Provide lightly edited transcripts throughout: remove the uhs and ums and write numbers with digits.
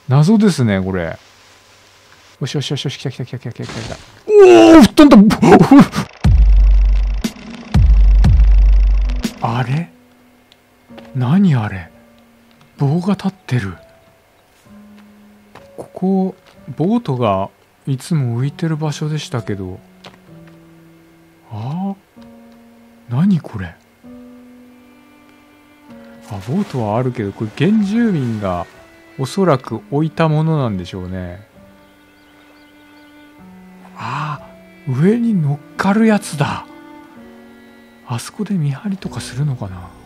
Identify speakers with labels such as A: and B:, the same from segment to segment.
A: 謎ですね、これ。よしよしよしよし、来た来た来た来た来た来た。おお、吹っ飛んだ。あれ何あれ、棒が立ってる。ここ、ボートがいつも浮いてる場所でしたけど。ああ、何これ。あ、ボートはあるけど、これ原住民がおそらく置いたものなんでしょうね。ああ、上に乗っかるやつだ。あそこで見張りとかするのかな。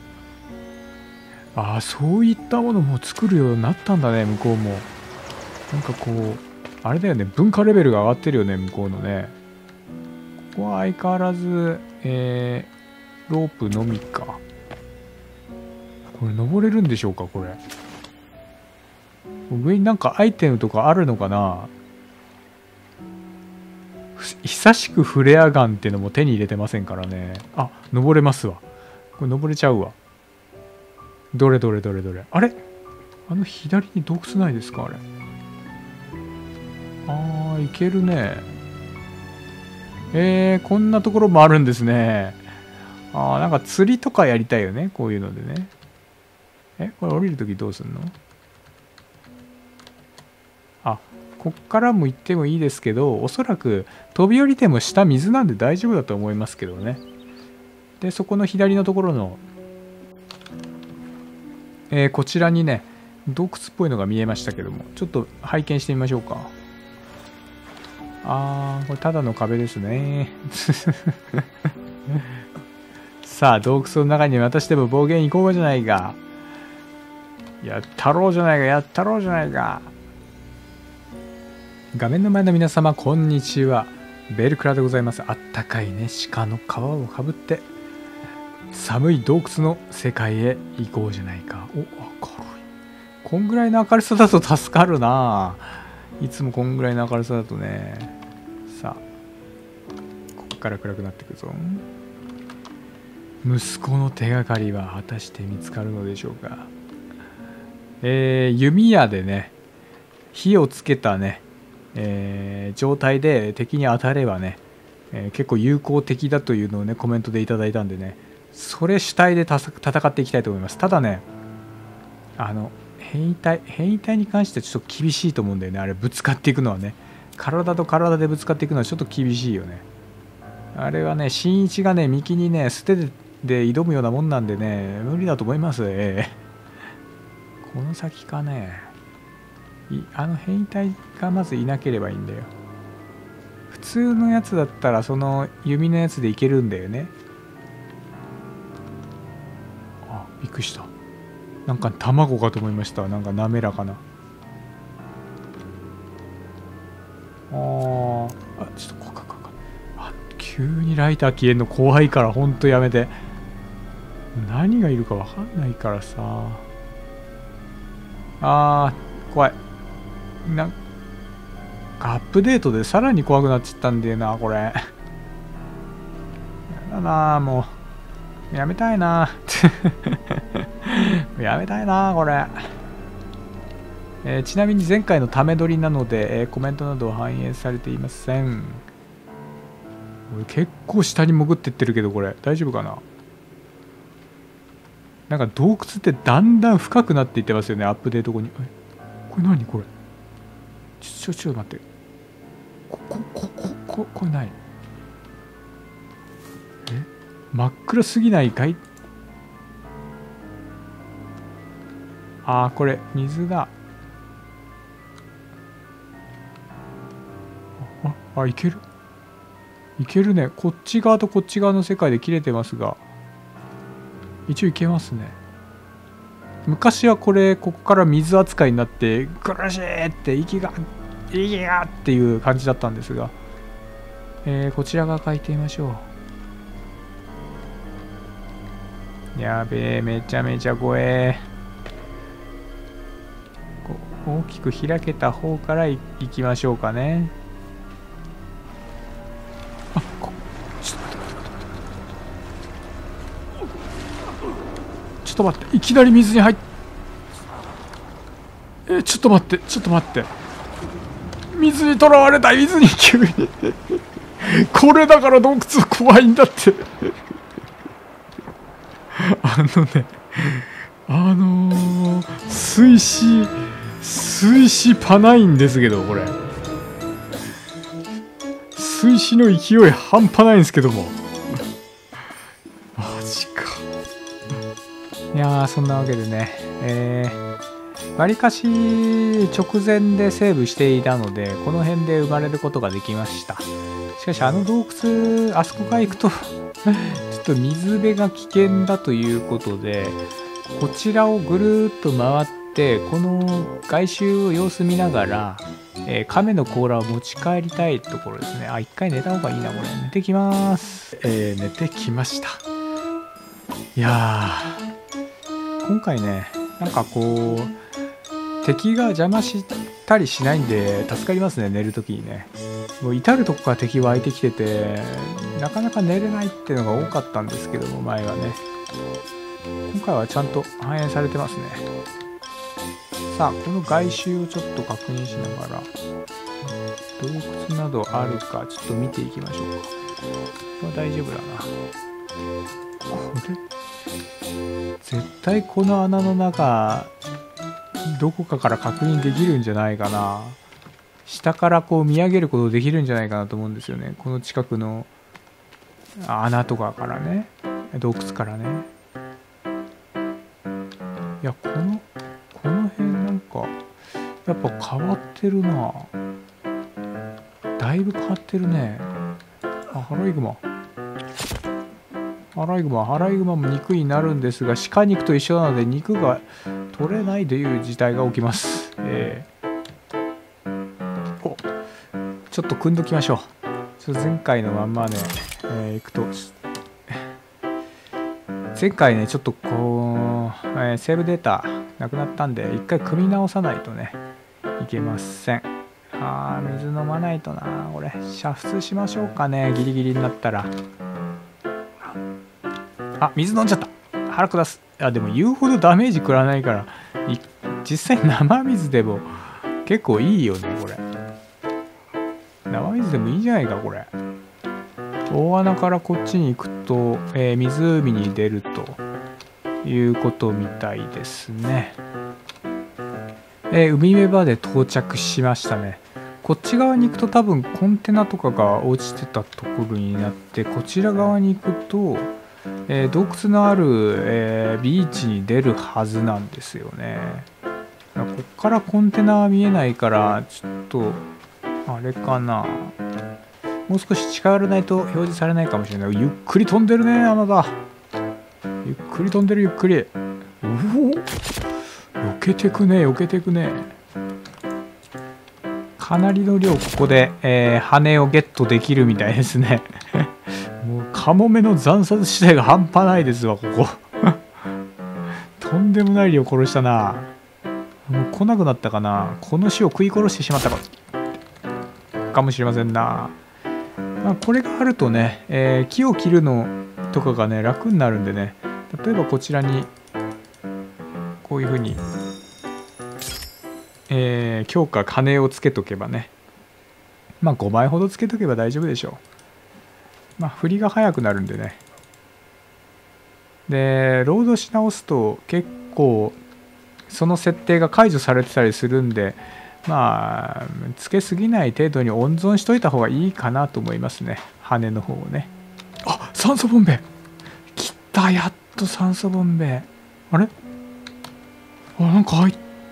A: ああ、そういったものも作るようになったんだね、向こうも。なんかこう、あれだよね、文化レベルが上がってるよね、向こうのね。ここは相変わらず、ロープのみか。これ登れるんでしょうか、これ。上になんかアイテムとかあるのかな。久しくフレアガンっていうのも手に入れてませんからね。あ、登れますわ。これ登れちゃうわ。どれどれどれどれ。あれ、あの左に洞窟ないですか、あれ。あー、いけるね。こんなところもあるんですね。あー、なんか釣りとかやりたいよね、こういうのでね。これ降りるときどうすんの？あ、こっからも行ってもいいですけど、おそらく飛び降りても下水なんで大丈夫だと思いますけどね。で、そこの左のところの、こちらにね、洞窟っぽいのが見えましたけども、ちょっと拝見してみましょうか。あー、これただの壁ですね。さあ、洞窟の中に私でも暴言行こうじゃないか。やったろうじゃないか、やったろうじゃないか。画面の前の皆様、こんにちは。ベルクラでございます。あったかいね、鹿の皮をかぶって、寒い洞窟の世界へ行こうじゃないか。お、明るい。こんぐらいの明るさだと助かるな。いつもこんぐらいの明るさだとね。さあ、ここから暗くなってくぞ。息子の手がかりは果たして見つかるのでしょうか。弓矢でね、火をつけたね、状態で敵に当たればね、結構有効的だというのをね、コメントでいただいたんでね、それ主体で戦っていきたいと思います。ただね、変異体に関してはちょっと厳しいと思うんだよね。あれぶつかっていくのはね、体と体でぶつかっていくのはちょっと厳しいよね。あれはね、新一がね、幹にね、捨てで挑むようなもんなんでね、無理だと思います。この先かね、変異体がまずいなければいいんだよ。普通のやつだったらその弓のやつでいけるんだよね。あ、びっくりした。なんか卵かと思いました。なんか滑らかな。ちょっと急にライター消えんの怖いからほんとやめて。何がいるかわかんないからさ。怖い。なんかアップデートでさらに怖くなっちゃったんだよな、これ。やだな、もう。やめたいな。やめたいな、これ。ちなみに前回のため撮りなので、コメントなどは反映されていません。俺結構下に潜ってってるけど、これ大丈夫かな。なんか洞窟ってだんだん深くなっていってますよね、アップデート後に。これ何これ。ちょっと待って。これ何。真っ暗すぎないかい。これ水だ。いける。いけるね。こっち側とこっち側の世界で切れてますが、一応いけますね。昔はここから水扱いになって苦しいって息がっていう感じだったんですが、こちら側書いてみましょう。やべえ、めちゃめちゃ怖え。大きく開けた方から行きましょうかね。ちょっと待って、いきなり水に入っちょっと待って、ちょっと待って。水にとらわれた、水に急に。これだから洞窟怖いんだって。水死パないんですけど、これ。水死の勢い半端ないんですけども。マジか。いやー、そんなわけでね、わりかし直前でセーブしていたので、この辺で生まれることができました。しかし、あの洞窟、あそこが行くと、ちょっと水辺が危険だということで、こちらをぐるーっと回って、この外周を様子見ながら、亀の甲羅を持ち帰りたいところですね。あ、一回寝た方がいいな、これ。寝てきます。寝てきました。いやー、今回ね、なんかこう、敵が邪魔したりしないんで助かりますね、寝るときにね。もう至るとこから敵湧いてきてて、なかなか寝れないっていうのが多かったんですけども、前はね。今回はちゃんと反映されてますね。さあ、この外周をちょっと確認しながら、洞窟などあるかちょっと見ていきましょうか。これは大丈夫だな。これ絶対この穴の中どこかから確認できるんじゃないかな。下からこう見上げることできるんじゃないかなと思うんですよね。この近くの穴とかからね、洞窟からね。いや、この辺なんかやっぱ変わってるな。だいぶ変わってるね。あ、アライグマ。アライグマも肉になるんですが、鹿肉と一緒なので肉が取れないという事態が起きます。お、ちょっと組んどきましょう。ちょっと前回のまんまね、いくと、前回ね、ちょっとこう、セーブデータなくなったんで、一回組み直さないとね、いけません。水飲まないとな。これ、煮沸しましょうかね、ギリギリになったら。あ、水飲んじゃった。腹下す。でも言うほどダメージ食らないから、実際生水でも結構いいよね、これ。生水でもいいじゃないか、これ。大穴からこっちに行くと、湖に出るということみたいですね。海辺まで到着しましたね。こっち側に行くと多分コンテナとかが落ちてたところになって、こちら側に行くと、洞窟のある、ビーチに出るはずなんですよね。こっからコンテナは見えないから、ちょっとあれかな。もう少し近寄らないと表示されないかもしれない。ゆっくり飛んでるね、あなた。ゆっくり飛んでる、ゆっくり。おお、避けてくね、避けてくね。かなりの量ここで、羽をゲットできるみたいですね。もうカモメの惨殺自体が半端ないですわ、ここ。とんでもない量殺したな。もう来なくなったかな。この死を食い殺してしまったかもしれませんな。これがあるとね、木を切るのとかがね、楽になるんでね。例えばこちらにこういうふうに、強化鐘をつけとけばね、5枚ほどつけとけば大丈夫でしょう。振りが早くなるんでね。でロードし直すと結構その設定が解除されてたりするんで、つけすぎない程度に温存しといた方がいいかなと思いますね。羽の方をね。あ、酸素ボンベ来た。やっと酸素ボンベ。あれ、なんか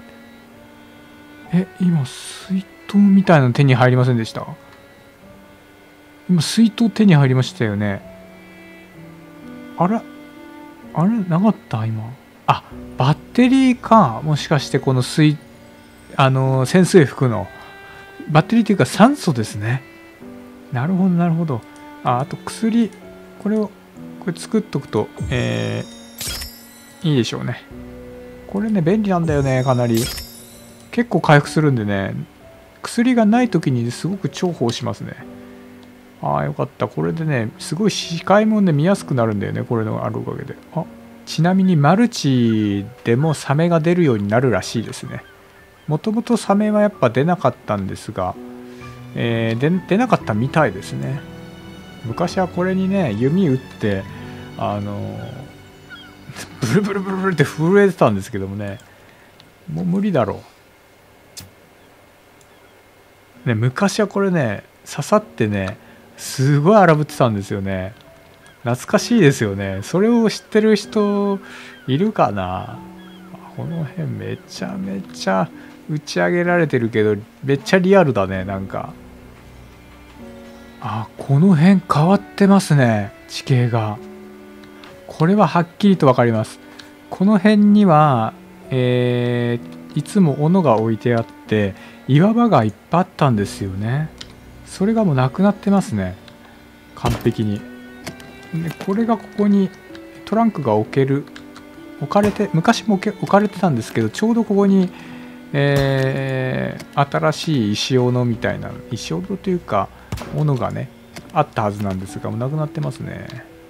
A: 今水筒みたいなの手に入りませんでした？今水筒手に入りましたよね。あれなかった今。バッテリーか。もしかしてこの潜水服のバッテリーというか酸素ですね。なるほどなるほど。あと薬、これ作っとくといいでしょうね。これね便利なんだよね。かなり結構回復するんでね、薬がない時にすごく重宝しますね。よかった。これでねすごい視界もね見やすくなるんだよね、これのあるおかげで。ちなみにマルチでもサメが出るようになるらしいですね。 もともとサメはやっぱ出なかったんですが、出なかったみたいですね。昔はこれにね弓打ってブルブルブルブルって震えてたんですけどもね、もう無理だろうね。昔はこれね刺さってねすごい荒ぶってたんですよね。懐かしいですよね。それを知ってる人いるかな。この辺めちゃめちゃ打ち上げられてるけどめっちゃリアルだね。なんかこの辺変わってますね、地形が。これははっきりと分かります。この辺には、いつも斧が置いてあって岩場がいっぱいあったんですよね。それがもうなくなってますね、完璧に。でこれがここにトランクが置かれて、昔も置かれてたんですけど、ちょうどここに、新しい石斧みたいな、石斧というか斧がねあったはずなんですが、もうなくなってますね。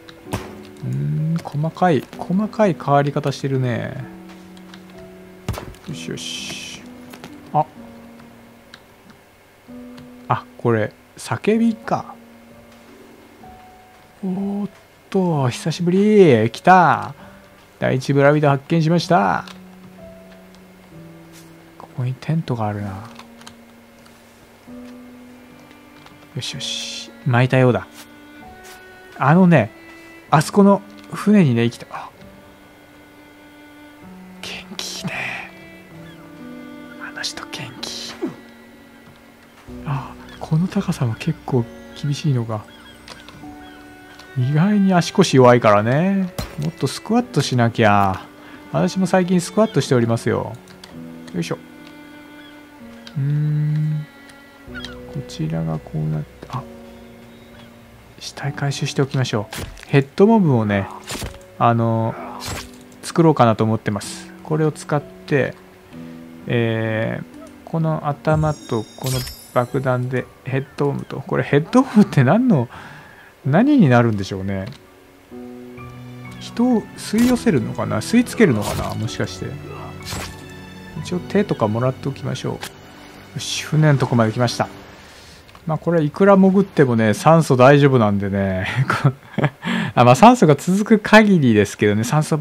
A: 細かい変わり方してるね。よしよし。これ叫びか。おーっと久しぶり。来た。第一村人発見しました。ここにテントがあるな。よしよし、巻いたようだ。あそこの船にね生きた。元気ね。あの人元気。この高さは結構厳しいのが。意外に足腰弱いからね。もっとスクワットしなきゃ。私も最近スクワットしておりますよ。よいしょ。こちらがこうなって、死体回収しておきましょう。ヘッドモブをね作ろうかなと思ってます。これを使って、この頭とこの爆弾でヘッドモブと、これヘッドモブって何になるんでしょうね。人を吸い寄せるのかな、吸い付けるのかな、もしかして。一応手とかもらっておきましょう。よし、船のとこまで来ました。これいくら潜ってもね酸素大丈夫なんでね酸素が続く限りですけどね。酸素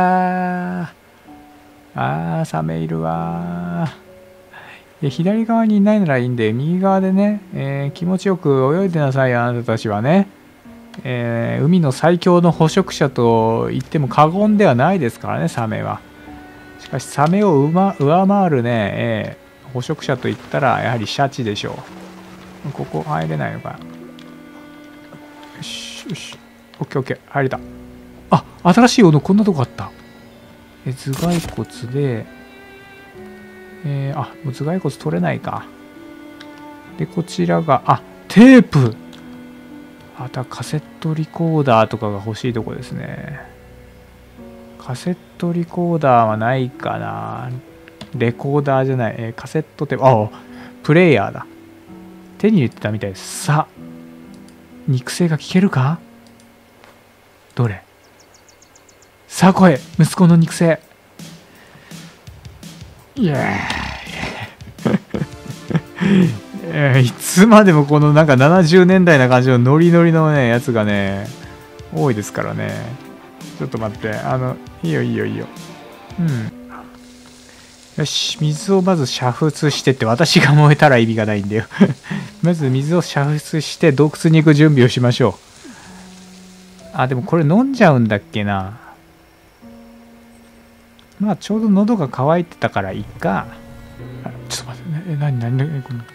A: サメいるわ。左側にいないならいいんで右側でね、気持ちよく泳いでなさいよ、あなたたちはね。海の最強の捕食者と言っても過言ではないですからね、サメは。しかしサメを上回るね、捕食者といったらやはりシャチでしょう。ここ入れないのかな。よしよし、オッケーオッケー、入れた。新しい斧こんなとこあった。頭蓋骨でもう頭蓋骨取れないか。でこちらがテープ。カセットリコーダーとかが欲しいとこですね。カセットリコーダーはないかな。レコーダーじゃない、カセットテープ。プレイヤーだ。手に入れてたみたいです。さあ肉声が聞けるか。どれ。さあ声、息子の肉声。いやいつまでもこのなんか70年代な感じのノリノリのねやつがね多いですからね。ちょっと待って、いいよいいよいいよ。よし、水をまず煮沸してって、私が燃えたら意味がないんだよまず水を煮沸して洞窟に行く準備をしましょう。でもこれ飲んじゃうんだっけな。ちょうど喉が渇いてたからいいか。ちょっと待ってね。何この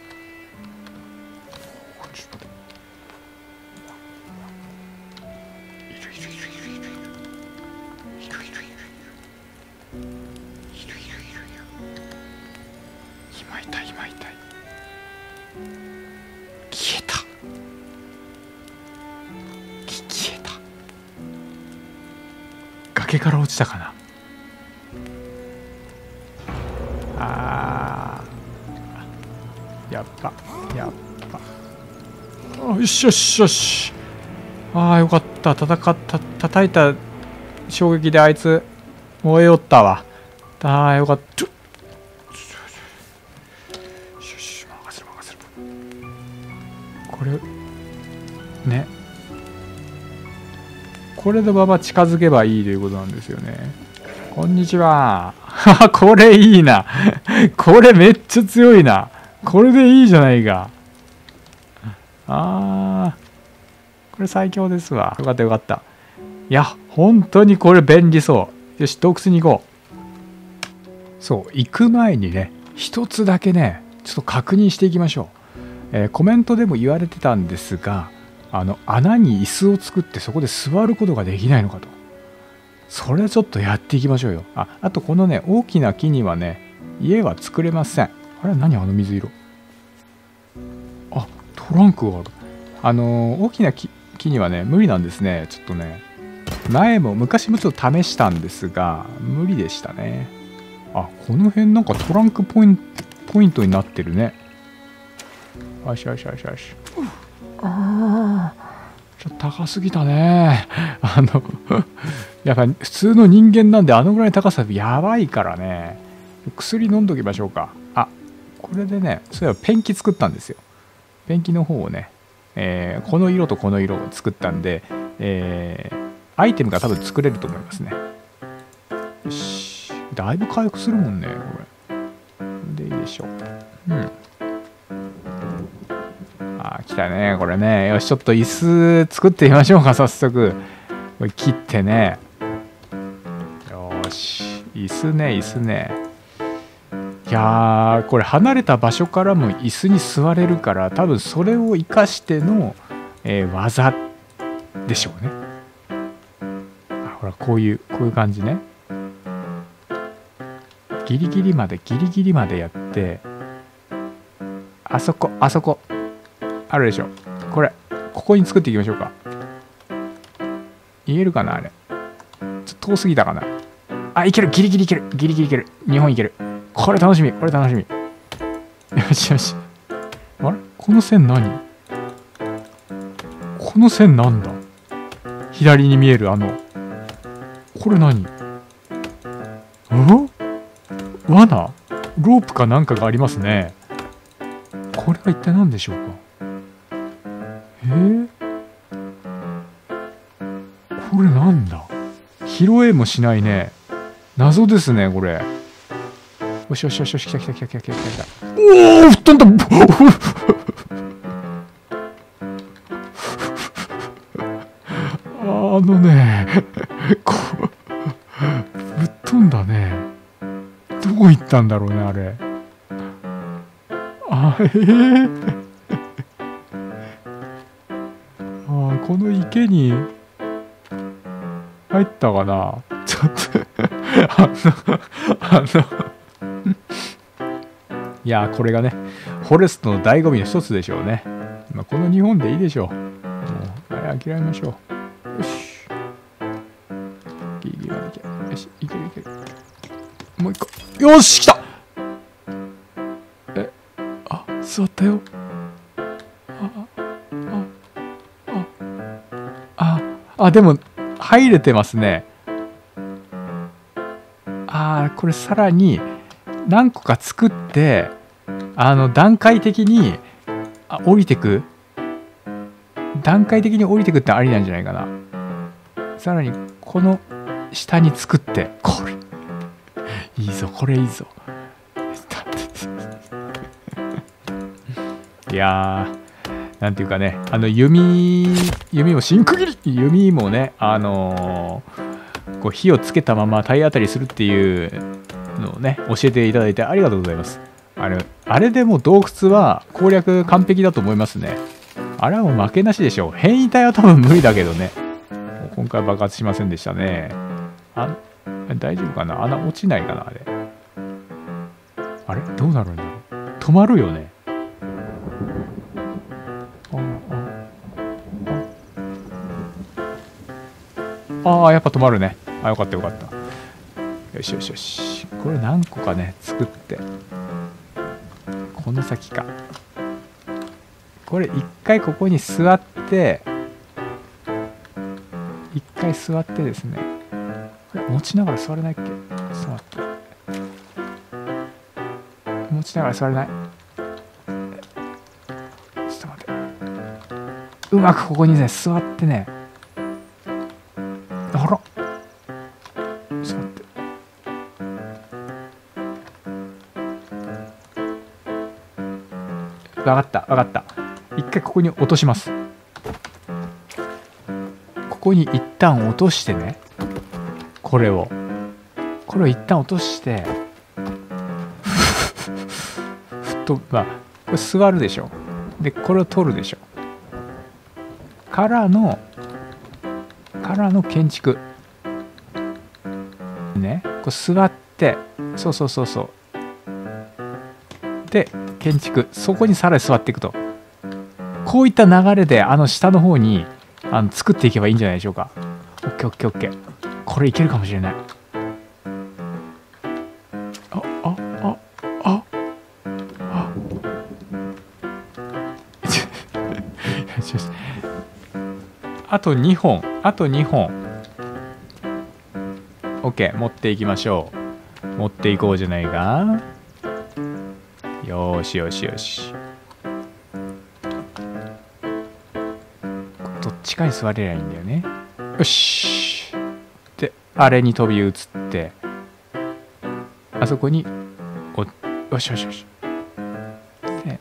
A: 消えた。崖から落ちたかな。やっぱよしよしよし。よかった。叩いた衝撃であいつ燃えよったわ。よかった。 これね、これで馬場近づけばいいということなんですよね。こんにちは。これいいな。これめっちゃ強いな。これでいいじゃないか。これ最強ですわ。よかったよかった。いや、本当にこれ便利そう。よし、洞窟に行こう。そう、行く前にね、一つだけね、ちょっと確認していきましょう。コメントでも言われてたんですが、穴に椅子を作ってそこで座ることができないのかと。それちょっとやっていきましょうよ。あとこのね、大きな木にはね、家は作れません。あれ何水色。トランクがある。大きな木にはね、無理なんですね。ちょっとね、昔もちょっと試したんですが、無理でしたね。この辺なんかトランクポイントになってるね。よし。ちょっと高すぎたね。やっぱ普通の人間なんであのぐらいの高さやばいからね。薬飲んどきましょうか。これでね、そういえばペンキ作ったんですよ。ペンキの方をね、この色とこの色を作ったんで、アイテムが多分作れると思いますね。よし。だいぶ回復するもんね、これ。でいいでしょう。来たね、これね。よし、ちょっと椅子作ってみましょうか、早速。これ切ってね。よし。椅子ね。いやー、これ離れた場所からも椅子に座れるから、多分それを生かしての、技でしょうね。ほら、こういう感じね。ギリギリまでやって、あそこ。あるでしょ。ここに作っていきましょうか。言えるかなあれ。ちょっと遠すぎたかな。いける。ギリギリいける。2本いける。これ楽しみ。よし。あれこの線何？この線なんだ？左に見えるこれ何？罠？ロープかなんかがありますね。これは一体何でしょうか？これなんだ？拾えもしないね。謎ですね、これ。よし。来た。おお、吹っ飛んだ。ぶっ飛んだね。どこ行ったんだろうね、あれ。この池に入ったかな。ちょっといやこれがね、フォレストの醍醐味の一つでしょうね。この日本でいいでしょう。もう諦めましょう。よし。ギリギリまでいける。よし、いける。もう一個。よし、来た。座ったよ。でも入れてますね。これさらに何個か作って、段階的に降りてくってありなんじゃないかな。さらにこの下に作って、これいいぞ。いやー、なんていうかね、弓も真区切り、弓もね、こう火をつけたまま体当たりするっていうのをね、教えていただいてありがとうございます。あれでもう洞窟は攻略完璧だと思いますね。あれはもう負けなしでしょう。変異体は多分無理だけどね。今回爆発しませんでしたね。大丈夫かな？穴落ちないかなあれ。あれどうなるんだろう。止まるよね。やっぱ止まるね。よかった。よし。これ何個かね、作って。この先か。これ一回ここに座って、ですね。これ持ちながら座れないっけ？ちょっと待って。持ちながら座れない。ちょっと待って。 うまくここにね座ってね、あら座って、分かった分かった。一回ここに落とします。ここに一旦落としてね、これを一旦落としてまあこれ座るでしょ。でこれを取るでしょ。からの建築ね、こう座って、そうで建築、そこにさらに座っていくと、こういった流れで下の方に作っていけばいいんじゃないでしょうか。オッケーオッケーオッケー、これいけるかもしれない。あと2本、OK、持っていきましょう。持っていこうじゃないか。よしよしよし。どっちかに座れりゃいいんだよね。よし。であれに飛び移って、あそこによしよしよし。で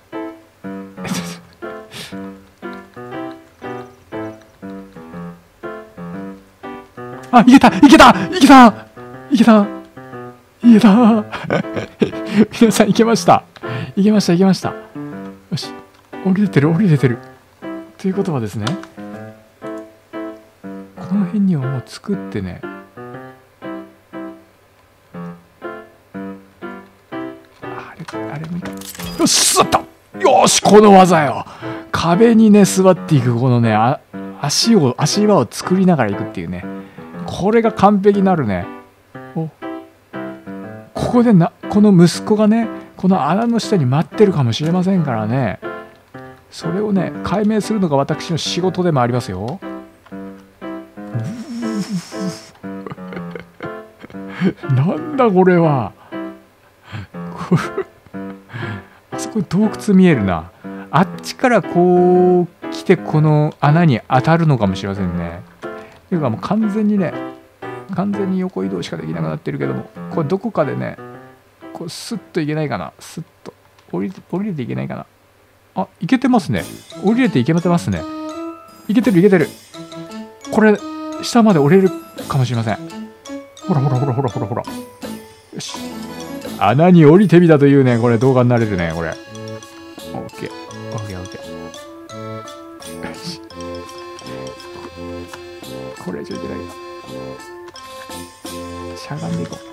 A: あ、いけた皆さんいけました。よし、降りれてるということはですね、この辺にはもう作ってね、あれもいいか。よし座った。よし、この技よ。壁にね座っていく、このね足場を作りながらいくっていうね、これが完璧になるね。ここでこの息子がね、この穴の下に待ってるかもしれませんからね、それをね解明するのが私の仕事でもありますよ。なんだこれは。あそこに洞窟見えるな。あっちからこう来てこの穴に当たるのかもしれませんね。というかもう完全に横移動しかできなくなってるけども、これどこかでねこうスッといけないかな。スッと降りれていけないかな。あ、いけてますね。降りれていけてますね。いけてる。これ下まで降りれるかもしれません。ほら。よし、穴に降りてみたというね、これ動画になれるね、これ。オッケー。これ以上いけないか。しゃがんでいこう。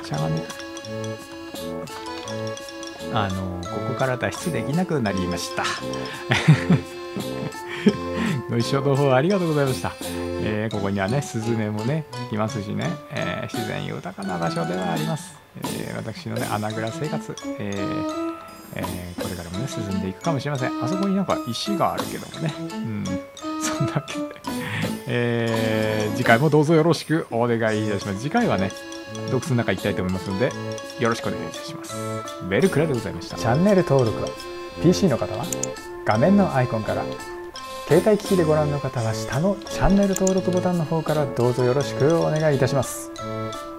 A: ここから脱出できなくなりました。ご視聴の方ありがとうございました。ここにはね、スズメもね、いますしね、自然豊かな場所ではあります。私のね、穴蔵生活、これからもね、進んでいくかもしれません。あそこになんか石があるけどもね。そんなわけで、次回もどうぞよろしくお願いいたします。次回はね、洞窟の中行きたいと思いますので、よろしくお願いいたします。ベルクラでございました。チャンネル登録は PC の方は画面のアイコンから、携帯機器でご覧の方は下のチャンネル登録ボタンの方からどうぞよろしくお願いいたします。